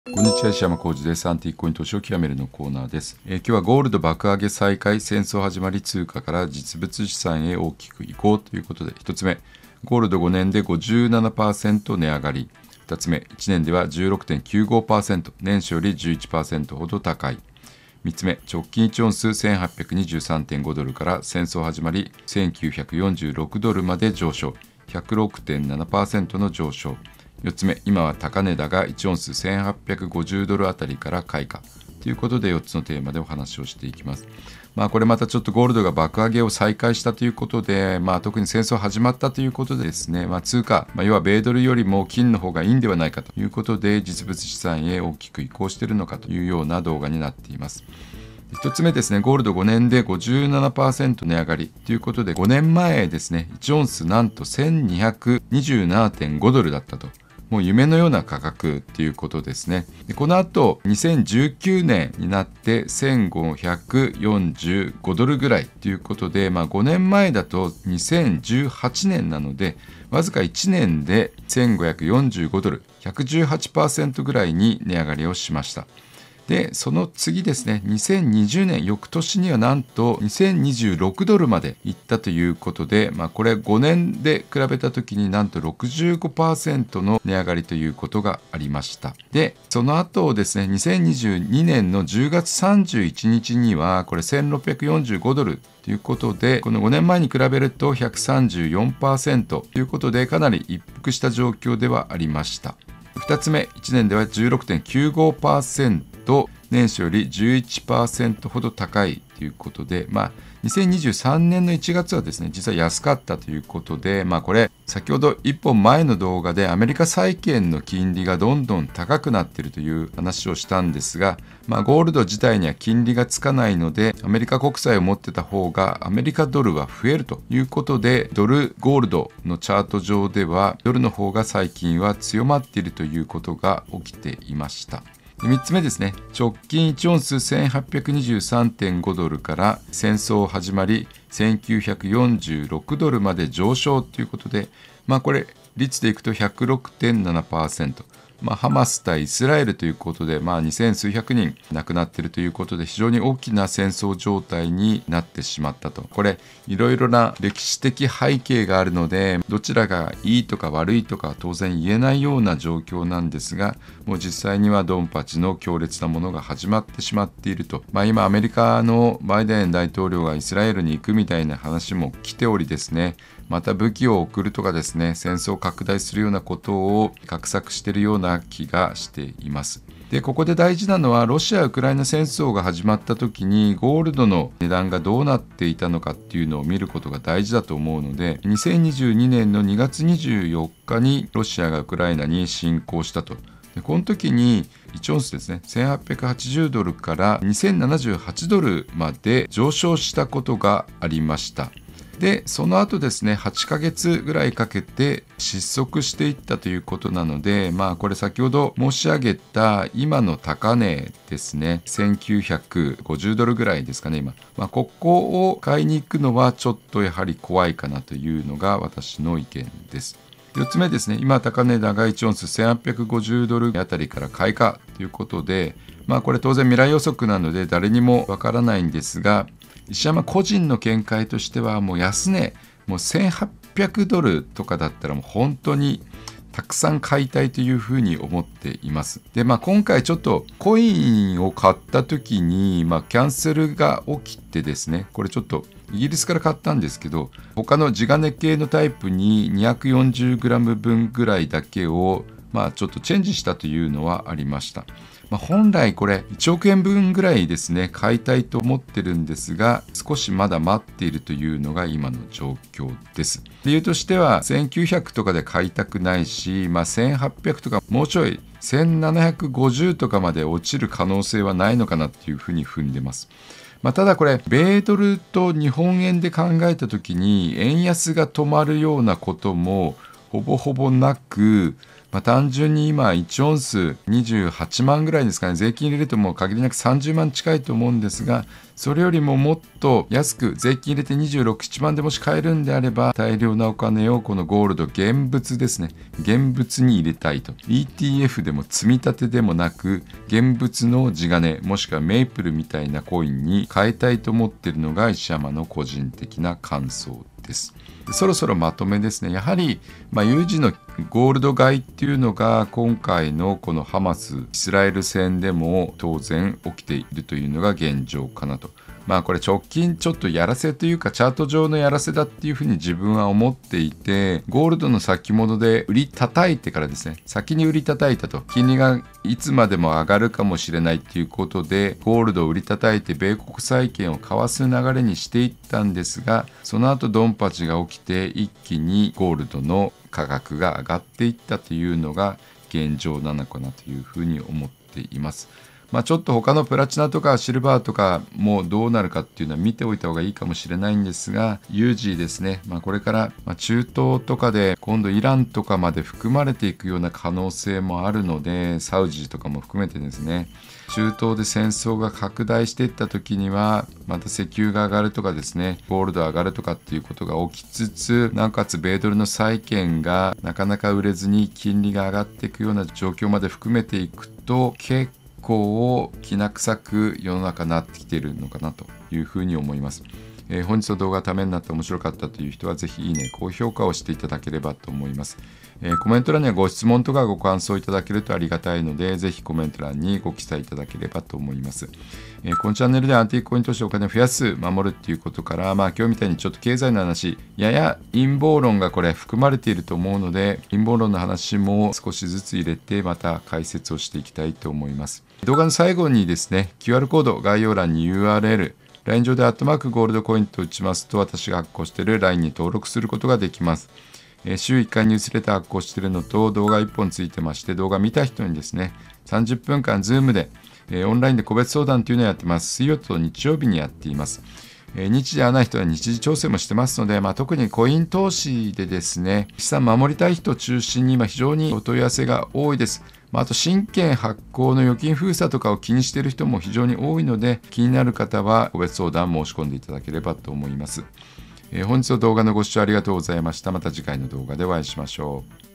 こんにちは、石山浩二です。アンティークコイン投資を極めるのコーナーです。今日はゴールド爆上げ再開、戦争始まり通貨から実物資産へ大きく移行ということで、1つ目、ゴールド5年で 57% 値上がり。2つ目、1年では 16.95%、年初より 11% ほど高い。3つ目、直近1オンス 1823.5 ドルから戦争始まり1946ドルまで上昇、106.7% の上昇。4つ目、今は高値だが1オンス1850ドルあたりから買いかということで4つのテーマでお話をしていきます。これまたちょっとゴールドが爆上げを再開したということで、特に戦争始まったということでですね、通貨、要は米ドルよりも金の方がいいんではないかということで実物資産へ大きく移行しているのかというような動画になっています。1つ目ですね、ゴールド5年で 57% 値上がりということで、5年前ですね、1オンスなんと 1227.5 ドルだったと。もう夢のような価格っていうことですね。でこの後2019年になって1545ドルぐらいということで、5年前だと2018年なのでわずか1年で1545ドル 118% ぐらいに値上がりをしました。でその次ですね、2020年翌年にはなんと2026ドルまでいったということで、これ5年で比べた時になんと 65% の値上がりということがありました。でその後ですね、2022年の10月31日にはこれ1645ドルということで、この5年前に比べると 134% ということでかなり一服した状況ではありました。2つ目、1年では 16.95%、年初より 11% ほど高いということで、2023年の1月はですね、実は安かったということで、これ先ほど1本前の動画でアメリカ債券の金利がどんどん高くなっているという話をしたんですが、ゴールド自体には金利がつかないのでアメリカ国債を持ってた方がアメリカドルは増えるということで、ドルゴールドのチャート上ではドルの方が最近は強まっているということが起きていました。3つ目ですね、直近1オンス 1823.5 ドルから戦争始まり1946ドルまで上昇ということで、これ率でいくと 106.7%、ハマス対イスラエルということで、2000数百人亡くなっているということで非常に大きな戦争状態になってしまったと。これいろいろな歴史的背景があるので、どちらがいいとか悪いとか当然言えないような状況なんですが、もう実際にはドンパチの強烈なものが始まってしまっていると。今アメリカのバイデン大統領がイスラエルに行くみたいな話も来ておりですね、また武器を送るとかですね、戦争を拡大するようなことを画策しているような気がしています。でここで大事なのは、ロシア・ウクライナ戦争が始まった時にゴールドの値段がどうなっていたのかっていうのを見ることが大事だと思うので、2022年の2月24日にロシアがウクライナに侵攻したと。でこの時に1オンスですね、1880ドルから2078ドルまで上昇したことがありました。でその後ですね、8ヶ月ぐらいかけて失速していったということなので、これ先ほど申し上げた今の高値ですね、1950ドルぐらいですかね今、ここを買いに行くのはちょっとやはり怖いかなというのが私の意見です。4つ目ですね、今高値高1オンス1850ドルあたりから買いかということで、これ当然未来予測なので誰にもわからないんですが、石山個人の見解としてはもう安値もう1800ドルとかだったらもう本当にたくさん買いたいというふうに思っています。で今回ちょっとコインを買った時にキャンセルが起きてですね、これちょっとイギリスから買ったんですけど、他の地金系のタイプに 240g 分ぐらいだけをちょっとチェンジしたというのはありました。本来これ1億円分ぐらいですね買いたいと思ってるんですが、少しまだ待っているというのが今の状況です。理由としては1900とかで買いたくないし、1800とかもうちょい1750とかまで落ちる可能性はないのかなっていうふうに踏んでます。ただこれ米ドルと日本円で考えた時に円安が止まるようなこともほぼほぼなく、 単純に今1オンス28万ぐらいですかね。税金入れるともう限りなく30万近いと思うんですが、それよりももっと安く税金入れて26、7万でもし買えるんであれば、大量なお金をこのゴールド現物ですね、現物に入れたいと。 ETF でも積み立てでもなく、現物の地金もしくはメイプルみたいなコインに変えたいと思っているのが石山の個人的な感想です。そろそろまとめですね。やはり、有事のゴールド買いっていうのが今回のこのハマス・イスラエル戦でも当然起きているというのが現状かなと。これ直近ちょっとやらせというかチャート上のやらせだっていうふうに自分は思っていて、ゴールドの先物で売り叩いてからですね、先に売り叩いたと、金利がいつまでも上がるかもしれないっていうことでゴールドを売り叩いて米国債券を買わす流れにしていったんですが、その後ドンパチが起きて一気にゴールドの価格が上がっていったというのが現状なのかなというふうに思っています。ちょっと他のプラチナとかシルバーとかもどうなるかっていうのは見ておいた方がいいかもしれないんですが、有事ですね、これから中東とかで今度イランとかまで含まれていくような可能性もあるので、サウジとかも含めてですね、中東で戦争が拡大していった時にはまた石油が上がるとかですね、ゴールド上がるとかっていうことが起きつつ、なおかつ米ドルの債券がなかなか売れずに金利が上がっていくような状況まで含めていくと、結構きな臭く世の中になってきているのかなというふうに思います。本日の動画がためになって面白かったという人はぜひいいね、高評価をしていただければと思います。コメント欄にはご質問とかご感想いただけるとありがたいので、ぜひコメント欄にご記載いただければと思います。このチャンネルでアンティークコインとしてお金を増やす、守るっていうことから、今日みたいにちょっと経済の話、やや陰謀論がこれ含まれていると思うので、陰謀論の話も少しずつ入れてまた解説をしていきたいと思います。動画の最後にですね、QR コード、概要欄に URL、LINE 上で@ゴールドコインと打ちますと、私が発行している LINE に登録することができます。週1回ニュースレター発行しているのと、動画1本ついてまして、動画見た人にですね、30分間 Zoom で、オンラインで個別相談というのをやってます。水曜と日曜日にやっています。日時ではない人は日時調整もしてますので、特にコイン投資でですね、資産守りたい人を中心に今非常にお問い合わせが多いです。あと新券発行の預金封鎖とかを気にしている人も非常に多いので、気になる方は個別相談申し込んでいただければと思います。本日の動画のご視聴ありがとうございました。また次回の動画でお会いしましょう。